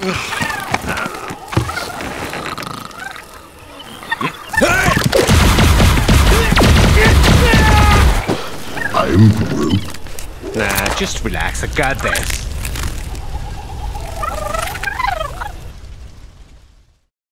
I'm Groot. Nah, just relax. I got this.